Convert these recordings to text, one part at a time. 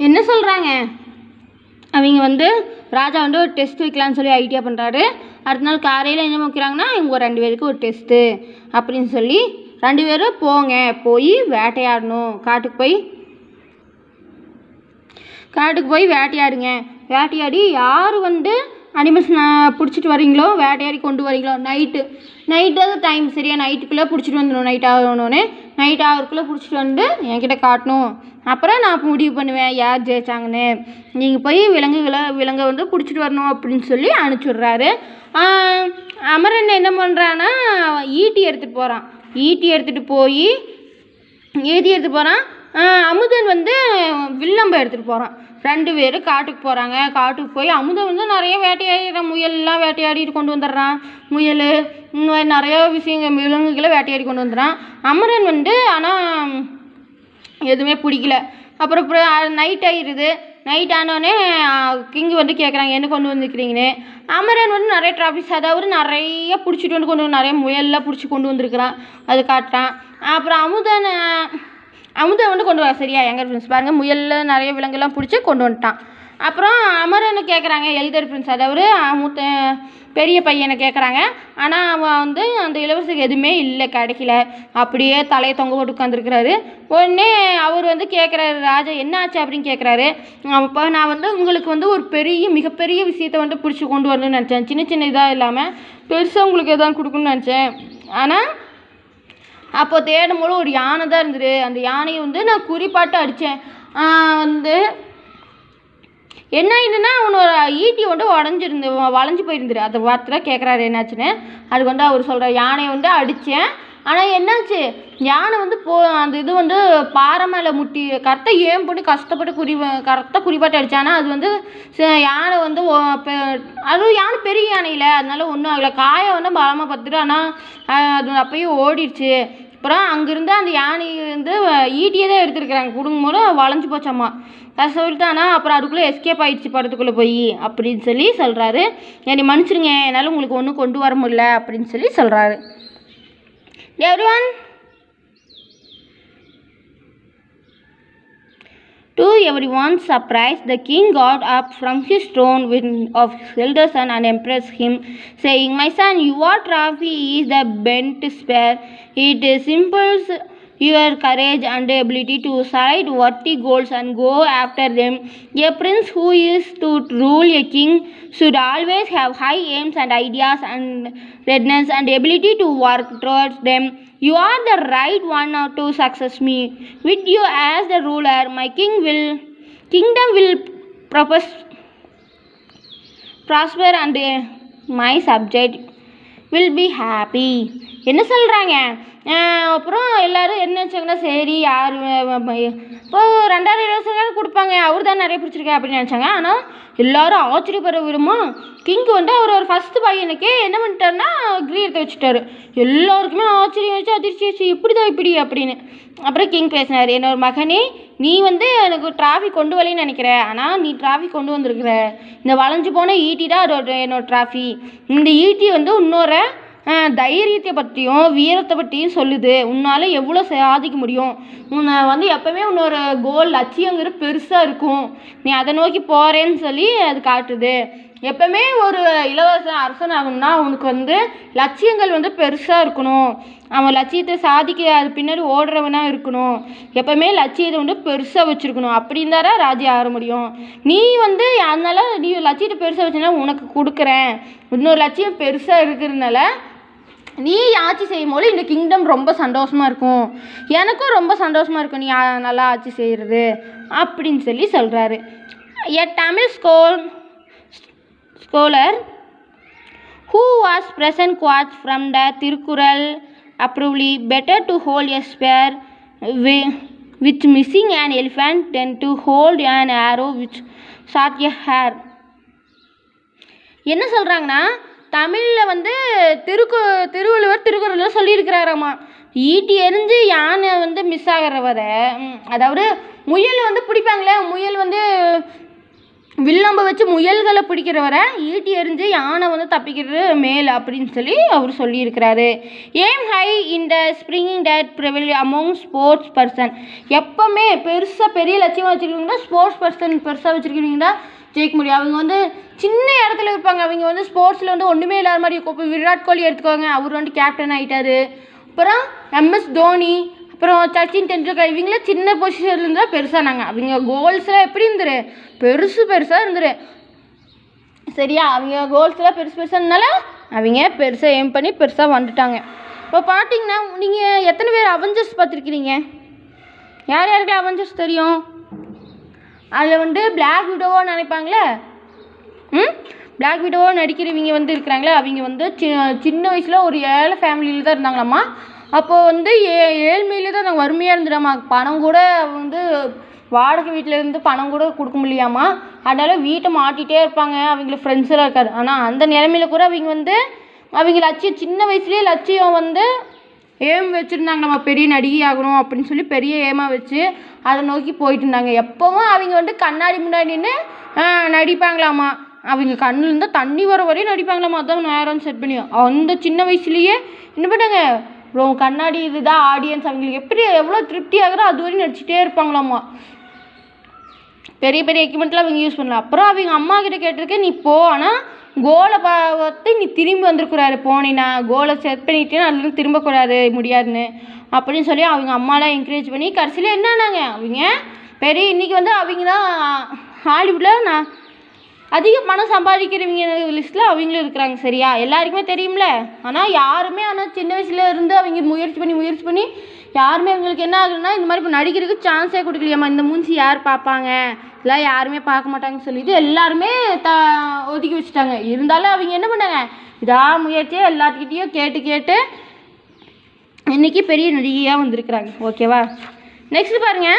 என்ன சொல்கிறாங்க, அவங்க வந்து ராஜா வந்து ஒரு டெஸ்ட் வைக்கலான்னு சொல்லி ஐடியா பண்ணுறாரு. அடுத்த நாள் காலையில் என்ன வைக்கிறாங்கன்னா, இவங்க 2 பேருக்கு ஒரு டெஸ்ட்டு அப்படின்னு சொல்லி 2 பேரும் போய் வேட்டையாடணும். காட்டுக்கு போய் வேட்டையாடுங்க. வேட்டையாடி யார் வந்து அனிமல்ஸ் பிடிச்சிட்டு வரீங்களோ, வேட்டையாடி கொண்டு வரீங்களோ, நைட்டு டைம் சரியா நைட்டுக்குள்ளே பிடிச்சிட்டு வந்துடணும். நைட் ஆகணுன்னே நைட் ஆகிறதுக்குள்ளே பிடிச்சிட்டு வந்து என்கிட்ட காட்டணும். அப்புறம் நான் முடிவு பண்ணுவேன் யார் ஜெயிச்சாங்கன்னு. நீங்கள் போய் விலங்கை வந்து பிடிச்சிட்டு வரணும் அப்படின்னு சொல்லி அனுப்பிச்சுட்றாரு. அமரன் என்ன பண்ணுறான்னா ஈட்டி எடுத்துகிட்டு போகிறான். அமுதன் வந்து வில்லம்பை எடுத்துகிட்டு போகிறான். 2 பேரும் காட்டுக்கு போகிறாங்க. காட்டுக்கு போய் அமுதன் வந்து நிறைய வேட்டையாடுறான். முயல்லாம் வேட்டையாடிட்டு கொண்டு வந்துடுறான். முயல் இந்த மாதிரி நிறைய விஷயங்கள் விலங்குகளை வேட்டையாடி கொண்டு வந்துடுறான். அமரன் வந்து ஆனால் எதுவுமே பிடிக்கல. அப்புறம் நைட் ஆகிடுது. நைட் ஆனோடனே கிங் வந்து கேட்குறாங்க என்ன கொண்டு வந்துருக்கிறீங்கன்னு. அமரன் வந்து நிறைய ட்ராஃபிக்ஸ், அதாவது நிறைய பிடிச்சிட்டு வந்து நிறைய முயல்லாம் பிடிச்சி கொண்டு வந்திருக்கிறான். அது காட்டுறான். அப்புறம் அமுதன் வந்து கொண்டு வர சரியா எங்கர் பிரின்ஸ் பாருங்கள், முயலில் நிறைய விலங்குலாம் பிடிச்சி கொண்டு வந்துட்டான். அப்புறம் அமரனை கேட்குறாங்க எல்டர் பிரின்ஸ், அதாவது பெரிய பையனை கேட்குறாங்க. ஆனால் அவன் வந்து அந்த இளவரசிக்கு எதுவுமே இல்லை, கிடைக்கல. அப்படியே தலையை தொங்க போட்டு உட்காந்துருக்கிறாரு. உடனே அவர் வந்து கேட்குறாரு, ராஜா என்ன ஆச்சு அப்படின்னு கேட்குறாரு. அப்போ நான் வந்து உங்களுக்கு வந்து ஒரு மிகப்பெரிய விஷயத்தை வந்து பிடிச்சி கொண்டு வரணும்னு நினச்சேன். சின்ன இதாக இல்லாமல் பெருசாக உங்களுக்கு எதாவது கொடுக்கணும்னு நினச்சேன். ஆனால் அப்போ தேடும் போது ஒரு யானை தான் இருந்தது. அந்த யானையை வந்து நான் குறிப்பாட்டு அடித்தேன். வந்து என்ன ஆயிடுன்னா அவனோட ஈட்டி வந்து வளைஞ்சு போயிருந்துரு. அந்த வார்த்தை கேட்குறாரு என்னாச்சுன்னு. அதுக்கு வந்து அவர் சொல்கிறார் யானையை வந்து அடித்தேன். ஆனால் என்னாச்சு, யானை வந்து அந்த இது வந்து பாறை மேலே முட்டி கரெக்டாக ஏன் போட்டு கஷ்டப்பட்டு கரெக்டாக குறிப்பாட்டு அடித்தானா அது வந்து யானை வந்து அதுவும் யானை பெரிய யானையில் அதனால ஒன்றும் ஆகலை. காயம் வந்து பலமாக பத்துட்டு, ஆனால் அது அப்பயும் ஓடிடுச்சு. அப்புறம் அங்கேருந்து அந்த யானையை வந்து ஈட்டியை தான் எடுத்துருக்குறாங்க. கொடுங்கும்போது வளைஞ்சு போச்சாம்மா. சொல்லிட்டானா அப்புறம் அதுக்குள்ளே எஸ்கேப் ஆகிடுச்சு படத்துக்குள்ளே போய் அப்படின்னு சொல்லி சொல்கிறாரு. என்னை மன்னிச்சிருங்க, என்னால் உங்களுக்கு ஒன்றும் கொண்டு வர முடியல அப்படின்னு சொல்லி சொல்கிறாரு. everyone, to everyone's surprise, the king got up from his throne of his elder son and impressed him, saying, "My son, your trophy is the bent spear. It simples your courage and ability to select worthy goals and go after them. A prince who is to rule a king should always have high aims and ideas and readiness and ability to work towards them. You are the right one to success me. With you as the ruler, my kingdom will prosper and my subject will be happy." என்ன சொல்கிறாங்க. அப்புறம் எல்லோரும் என்ன நினச்சாங்கன்னா சரி யார் இப்போ 2000 இலவசம் கொடுப்பாங்க, அவர் தான் நிறைய பிடிச்சிருக்கேன் அப்படின்னு நினச்சாங்க. ஆனால் எல்லோரும் ஆச்சரியப்படுற விடுமா கிங்கு வந்து அவர் ஃபஸ்ட்டு பையனுக்கே என்ன பண்ணிட்டாருன்னா கிரீடத்தை வச்சுட்டாரு. எல்லாருக்குமே ஆச்சரியம் வச்சு அதிர்ச்சி வச்சு இப்படி அப்படின்னு. அப்புறம் கிங் பேசினார், என்னோட மகனே நீ வந்து எனக்கு டிராஃபி கொண்டு வரலன்னு நினைக்கிற, ஆனால் நீ டிராஃபி கொண்டு வந்திருக்கிற. இந்த வளைஞ்சு போன ஈட்டி தான் என்னோட டிராஃபி. இந்த ஈட்டி வந்து இன்னொரு தைரியத்தை பற்றியும் வீரத்தை பற்றியும் சொல்லுது. உன்னால் எவ்வளோ சாதிக்க முடியும், உன்னை வந்து எப்போவுமே உன்னோட லட்சியங்கிற பெருசாக இருக்கும், நீ அதை நோக்கி போகிறேன்னு சொல்லி அது காட்டுது. எப்போவுமே ஒரு இளவரச அரசன் ஆகணும்னா அவனுக்கு வந்து லட்சியங்கள் வந்து பெருசாக இருக்கணும். அவன் லட்சியத்தை சாதிக்க அது பின்னாடி ஓடுறவனாக இருக்கணும். எப்போவுமே லட்சியத்தை வந்து பெருசாக வச்சுருக்கணும். அப்படி இருந்தால் ராஜா ஆக முடியும். நீ வந்து அதனால நீ லட்சியத்தை பெருசாக வச்சுனா உனக்கு கொடுக்குறேன். இன்னொரு லட்சியம் பெருசாக இருக்கிறதுனால நீ ஆட்சி செய்யும் போது இந்த கிங்டம் ரொம்ப சந்தோஷமாக இருக்கும், எனக்கும் ரொம்ப சந்தோஷமாக இருக்கும் நீ நல்லா ஆட்சி செய்கிறது அப்படின்னு சொல்லி சொல்கிறாரு. A Tamil scholar who was present quotes from the Tirukkural approvingly, "Better to hold a spear with missing an elephant than to hold an arrow which shot a hare." என்ன சொல்கிறாங்கன்னா, தமிழில் வந்து திருவள்ளுவர் திருக்குறளில் சொல்லியிருக்கிறாராம்மா, ஈட்டி எரிஞ்சு யானை வந்து மிஸ் ஆகிறவரை, அதாவது முயல் வந்து பிடிப்பாங்களே, முயல் வந்து வில்லம்பை வச்சு முயல்களை பிடிக்கிறவரை ஈட்டி எறிஞ்சு யானை வந்து தப்பிக்கிறது மேல் அப்படின்னு சொல்லி அவர் சொல்லியிருக்கிறாரு. Aim high in the springing that prevail among sports person. எப்போவுமே பெருசாக பெரிய லட்சியமாக வச்சுருக்கீங்கன்னா ஸ்போர்ட்ஸ் பர்சன் பெருசாக வச்சுருக்கீங்கன்னா ஜெயிக்க முடியும். அவங்க வந்து சின்ன இடத்துல இருப்பாங்க. அவங்க வந்து ஸ்போர்ட்ஸில் வந்து ஒன்றுமே இல்லாத மாதிரி இப்போ விராட் கோலி எடுத்துக்கோங்க, அவர் வந்து கேப்டன் ஆகிட்டார். அப்புறம் MS தோனி, அப்புறம் சச்சின் டெண்டுல்கர், இவங்களாம் சின்ன பொசிஷனில் இருந்தால் பெருசானாங்க. அவங்க கோல்ஸ்லாம் எப்படி இருந்துரு பெருசாக இருந்துரு சரியா. அவங்க கோல்ஸ்லாம் பெருசானால அவங்க பெருசாக எய்ம் பண்ணி பெருசாக வந்துட்டாங்க. இப்போ பார்த்தீங்கன்னா நீங்கள் எத்தனை பேர் அவெஞ்சர்ஸ் பார்த்துருக்கிறீங்க? யார் யாருக்கு அவெஞ்சர்ஸ் தெரியும்? அதில் வந்து பிளாக் விடோவாக நினைப்பாங்களே, பிளாக் விடோவாக நடிக்கிறவங்க வந்து இருக்கிறாங்களே, அவங்க வந்து சின்ன வயசில் ஒரு ஏழை ஃபேமிலியில் தான் இருந்தாங்களாம்மா. அப்போது வந்து ஏழ்மையிலே தான் நாங்கள் வறுமையாக இருந்துடாமா. பணம் கூட வந்து வாடகை வீட்டில் இருந்து பணம் கூட கொடுக்க முடியாமா. அதனால் வீட்டை மாட்டிகிட்டே இருப்பாங்க. அவங்களுக்கு ஃப்ரெண்ட்ஸ் எல்லாம் இருக்காது. ஆனால் அந்த நிலைமையில கூட அவங்க வந்து அவங்க லட்சியம் சின்ன வயசுலேயே லட்சியம் வந்து ஏம் வச்சுருந்தாங்க, நம்ம பெரிய நடிகை ஆகணும் அப்படின்னு சொல்லி பெரிய ஏமாக வச்சு அதை நோக்கி போயிட்டு இருந்தாங்க. எப்போவும் அவங்க வந்து கண்ணாடி முன்னாடி நின்று நடிப்பாங்களாமா. அவங்க கண்ணுலேருந்து தண்ணி வர வரையும் நடிப்பாங்களாமா. அதான் நேரம் செட் பண்ணி அந்த சின்ன வயசுலேயே என்ன பண்ணாங்க, கண்ணாடி இதுதான் ஆடியன்ஸ், அவங்களுக்கு எப்படி எவ்வளோ திருப்தி ஆகிறோ அது வரையும் நடிச்சிட்டே இருப்பாங்களாமா. பெரிய பெரிய எக்யூப்மெண்ட்லாம் அவங்க யூஸ் பண்ணலாம். அப்புறம் அவங்க அம்மா கிட்ட கேட்டிருக்கேன், நீ போ ஆனால் கோலை பார்த்து நீ திரும்பி வந்துருக்கூடாது, போனீன்னா கோலை செட் பண்ணிட்டேன்னா அதுலேருந்து திரும்பக்கூடாது முடியாதுன்னு அப்படின்னு சொல்லி அவங்க அம்மாலாம் என்கரேஜ் பண்ணி கடைசியில் என்னன்னாங்க அவங்க பெரிய இன்றைக்கி வந்து அவங்க தான் ஹாலிவுட்டில் நான் அதிக பணம் சம்பாதிக்கிறவங்க லிஸ்ட்டில் அவங்களும் இருக்கிறாங்க சரியா. எல்லாருக்குமே தெரியும்ல. ஆனால் யாருமே சின்ன வயசுல இருந்து அவங்க முயற்சி பண்ணி யாருமே அவங்களுக்கு என்ன ஆகுதுன்னா இந்த மாதிரி இப்போ நடிக்கிறதுக்கு சான்ஸே கொடுக்கலையாம்மா. இந்த மூஞ்சி யார் பார்ப்பாங்க, இல்லை யாருமே பார்க்க மாட்டாங்கன்னு சொல்லிட்டு எல்லாருமே ஒதுக்கி வச்சுட்டாங்க. இருந்தாலும் அவங்க என்ன பண்ணாங்க, இதாக முயற்சியாக எல்லாத்துக்கிட்டேயும் கேட்டு இன்றைக்கி பெரிய நடிகையாக வந்திருக்கிறாங்க. ஓகேவா. நெக்ஸ்ட் பாருங்கள்.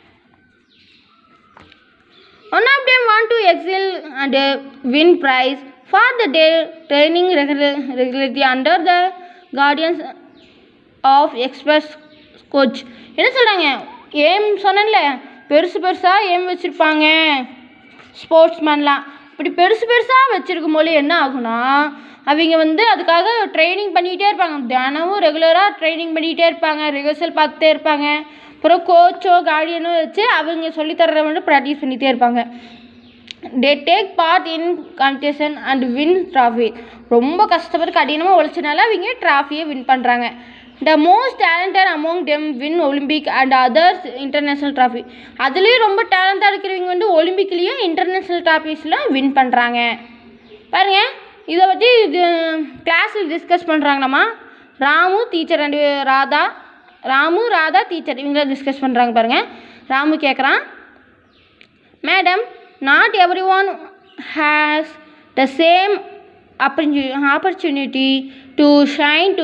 One of them want to excel and win prize for the day training regularly under the guardians of expert coach. என்ன சொல்கிறாங்க, ஏம் சொன்னேன்ல பெருசாக ஏம் வச்சுருப்பாங்க ஸ்போர்ட்ஸ்மேன்லாம். இப்படி பெருசாக வச்சுருக்கும் போது என்ன ஆகுனா அவங்க வந்து அதுக்காக ட்ரைனிங் பண்ணிக்கிட்டே இருப்பாங்க. தினமும் ரெகுலராக ட்ரைனிங் பண்ணிக்கிட்டே இருப்பாங்க, ரிஹர்சல் பார்த்துட்டே இருப்பாங்க. அப்புறம் கோச்சோ கார்டியனோ வச்சு அவங்க சொல்லித்தர்றத வந்து ப்ராக்டிஸ் பண்ணிகிட்டே இருப்பாங்க. They take part in competition and win trophy. ரொம்ப கஷ்டப்பட்டு கடினமாக உழைச்சனால அவங்க ட்ராஃபியை வின் பண்ணுறாங்க. The most talented among them win Olympic and others international trophy. அதுலேயும் ரொம்ப டேலண்டாக இருக்கிறவங்க வந்து ஒலிம்பிக்லேயும் இன்டர்நேஷ்னல் ட்ராஃபிஸ்லாம் வின் பண்ணுறாங்க. பாருங்கள், இதை பற்றி இது கிளாஸில் டிஸ்கஸ் பண்ணுறாங்களாம்மா. Ramu teacher and Radha teacher இவங்கள டிஸ்கஸ் பண்ணுறாங்க. பாருங்கள், ராமு கேட்குறான், madam not everyone has the same opportunity to shine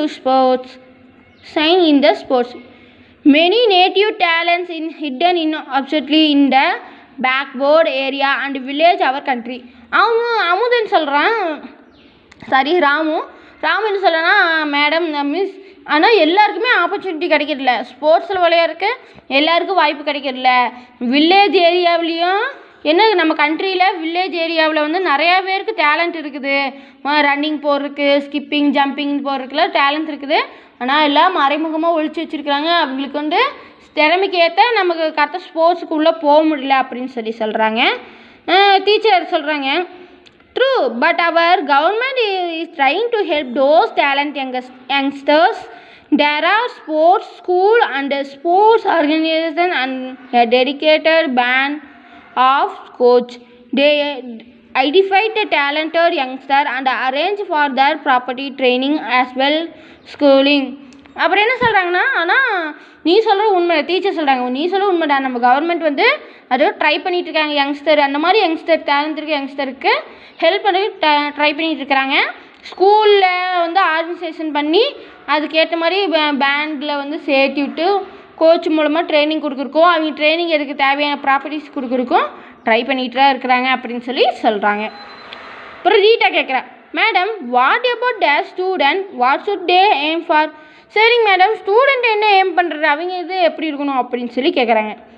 in the sports. Many native talents in hidden in absolutely in the backward area and village our country. Amudhan சொல்கிறான், சரி ராமு என்ன சொல்கிறேன்னா, madam miss ஆனால் எல்லாருக்குமே opportunity கிடைக்கிறதில்ல. ஸ்போர்ட்ஸில் விளையாடுறதுக்கு எல்லாருக்கும் வாய்ப்பு கிடைக்கிறதில்ல. வில்லேஜ் ஏரியாவிலையும் என்ன நம்ம கண்ட்ரியில் வில்லேஜ் ஏரியாவில் வந்து நிறையா பேருக்கு டேலண்ட் இருக்குது. ரன்னிங் போடுறதுக்கு, ஸ்கிப்பிங் ஜம்பிங் போடுறதுக்குலாம் டேலண்ட் இருக்குது. ஆனால் எல்லாம் மறைமுகமாக ஒழிச்சு வச்சுருக்குறாங்க. அவங்களுக்கு வந்து திறமைக்கு ஏற்ற நமக்கு கரெக்டாக ஸ்போர்ட்ஸுக்குள்ளே போக முடியல அப்படின்னு சொல்கிறாங்க. டீச்சர் சொல்கிறாங்க, true, but our government is trying to help those talent youngsters. There are sports school and sports organization and a dedicated band of coach. They identify the talented youngster and arrange for their property training as well schooling. அப்புறம் என்ன சொல்கிறாங்கன்னா, ஆனால் நீ சொல்கிற உண்மை, teacher சொல்கிறாங்க, நீ சொல்கிற உண்மைடா. நம்ம கவர்மெண்ட் வந்து அதை ட்ரை பண்ணிகிட்டு இருக்காங்க. யங்ஸ்டர் அந்த மாதிரி யங்ஸ்டர் டேலண்ட் இருக்க யங்ஸ்டருக்கு ஹெல்ப் பண்ணி ட்ரை பண்ணிகிட்டு இருக்கிறாங்க. ஸ்கூலில் வந்து ஆர்கனைசேஷன் பண்ணி அதுக்கேற்ற மாதிரி பேண்டில் வந்து சேர்த்து விட்டு கோச் மூலமாக ட்ரைனிங் கொடுக்குறக்கும், அவங்க ட்ரைனிங் எடுக்க தேவையான ப்ராப்பர்ட்டிஸ் கொடுக்குறக்கும் ட்ரை பண்ணிகிட்டு தான் இருக்கிறாங்க அப்படின்னு சொல்கிறாங்க. அப்புறம் ரீட்டா கேட்குறேன், madam what about the student, what should they aim for? சரிங்க மேடம், ஸ்டூடெண்ட் என்ன எய்ம் பண்ணுறது, அவங்க இது எப்படி இருக்கணும் அப்படின்னு கேட்குறாங்க.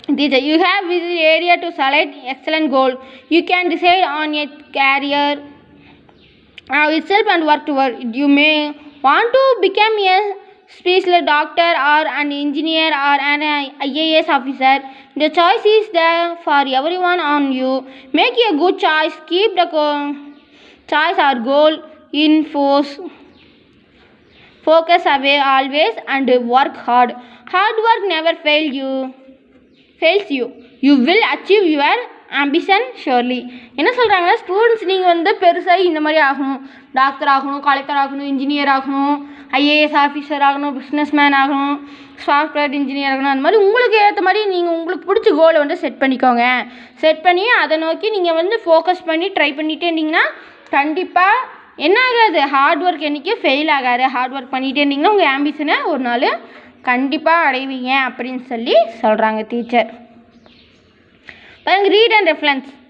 Teacher, you have this area to select excellent goal. You can decide on a career itself and work toward it. You may want to become a specialist doctor or an engineer or an IAS officer. The choice is there for everyone on you. Make a good choice. Keep the choice or goal in force. Focus away always and work hard. Hard work never fails you. You will achieve your ambition surely. என்ன சொல்கிறாங்கன்னா students நீங்கள் வந்து பெருசாக இந்த மாதிரி ஆகணும், doctor ஆகணும், collector ஆகணும், இன்ஜினியர் ஆகணும், ஐஏஎஸ் ஆஃபீஸர் ஆகணும், பிஸ்னஸ் மேன் ஆகணும், சாஃப்ட்வேர் இன்ஜினியர் ஆகணும், அந்த மாதிரி உங்களுக்கு ஏற்ற மாதிரி நீங்கள் உங்களுக்கு பிடிச்ச கோலை வந்து செட் பண்ணிக்கோங்க. செட் பண்ணி அதை நோக்கி நீங்கள் வந்து ஃபோக்கஸ் பண்ணி ட்ரை பண்ணிகிட்டே இருந்தீங்கன்னா கண்டிப்பாக என்ன ஆகாது, ஹார்ட் ஒர்க் என்றைக்கும் ஃபெயில் ஆகாது. ஹார்ட் ஒர்க் பண்ணிகிட்டே இருந்தீங்கன்னா உங்கள் ஆம்பிஷனை ஒரு நாள் கண்டிப்பாக அடைவீங்க அப்படின்னு சொல்லி சொல்கிறாங்க டீச்சர். பாருங்க, ரீட் அண்ட் ரெஃபரன்ஸ்.